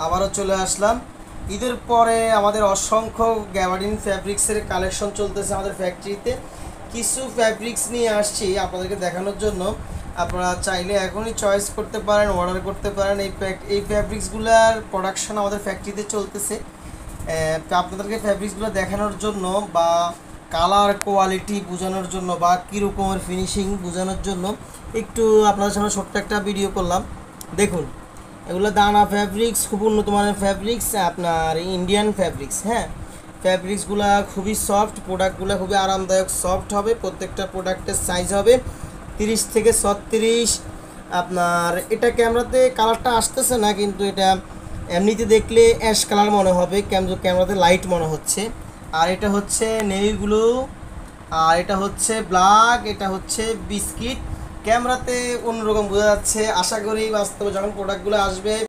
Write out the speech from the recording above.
আবারও চলে আসলাম। ঈদের পরে আমাদের অসংখ্য গ্যাবার্ডিন ফ্যাব্রিক্সের কালেকশন চলতেছে আমাদের ফ্যাক্টরিতে। কিছু ফ্যাব্রিক্স নিয়ে আসছি আপনাদেরকে দেখানোর জন্য। আপনারা চাইলে এখনই চয়েস করতে পারেন, অর্ডার করতে পারেন। এই ফ্যাব্রিক্সগুলোর প্রোডাকশন আমাদের ফ্যাক্টরিতে চলতেছে। তো আপনাদেরকে ফ্যাব্রিক্সগুলো দেখানোর জন্য বা কালার কোয়ালিটি বোঝানোর জন্য বা কীরকমের ফিনিশিং বোঝানোর জন্য একটু আপনাদের সামনে ছোট্ট একটা ভিডিও করলাম। দেখুন, এগুলো দানা ফ্যাব্রিক্স, খুব উন্নত মানের ফ্যাব্রিক্স, আপনার ইন্ডিয়ান ফ্যাব্রিক্স। হ্যাঁ, ফ্যাব্রিক্সগুলো খুবই সফট, প্রোডাক্টগুলো খুবই আরামদায়ক সফট হবে। প্রত্যেকটা প্রোডাক্টের সাইজ হবে 30 থেকে 36। আপনার এটা ক্যামেরাতে কালারটা আসতেছে না, কিন্তু এটা এমনিতে দেখলে অ্যাশ কালার মনে হবে, ক্যামেরাতে লাইট মনে হচ্ছে। আর এটা হচ্ছে নেভি ব্লু, আর এটা হচ্ছে ব্ল্যাক, এটা হচ্ছে বিস্কিট। ক্যামেরাতে অন্যরকম বোঝা যাচ্ছে, আশা করি বাস্তবে যখন প্রোডাক্টগুলো আসবে